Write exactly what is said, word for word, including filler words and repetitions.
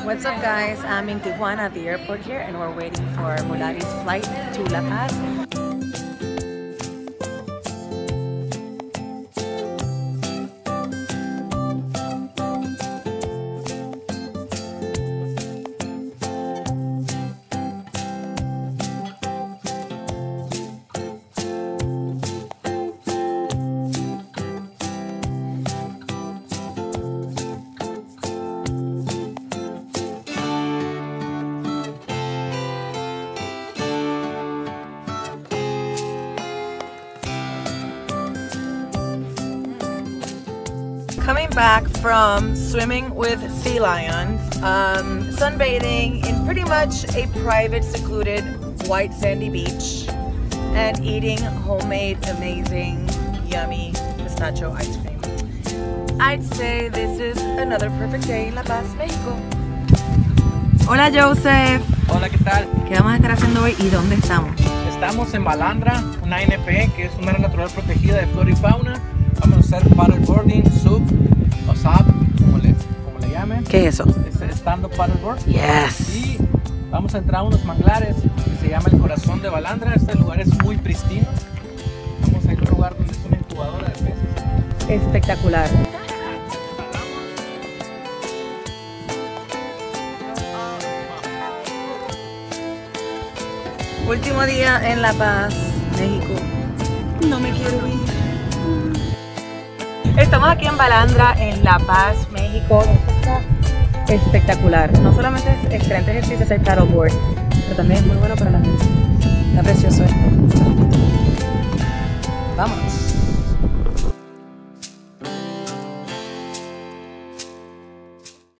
What's up guys, I'm in Tijuana at the airport here and we're waiting for Volaris flight to La Paz. Coming back from swimming with sea lions, um, sunbathing in pretty much a private, secluded, white sandy beach, and eating homemade, amazing, yummy pistachio ice cream. I'd say this is another perfect day in La Paz, México. Hola Joseph. Hola, ¿qué tal? ¿Qué vamos a estar haciendo hoy y dónde estamos? Estamos en Balandra, una N P, que es una área natural protegida de flora y fauna. Vamos a hacer paddleboarding, sub o sub, como le, como le llamen. ¿Qué es eso? Es stand-up paddleboard. Yes. Y vamos a entrar a unos manglares que se llama el corazón de Balandra. Este lugar es muy pristino. Vamos a ir a un lugar donde es una incubadora de peces. Espectacular. Último día en La Paz, México. No me quiero ir. Estamos aquí en Balandra, en La Paz, México. Esto está espectacular. No solamente es excelente ejercicio hacer paddleboard, pero también es muy bueno para la mente. Está precioso esto. Vámonos.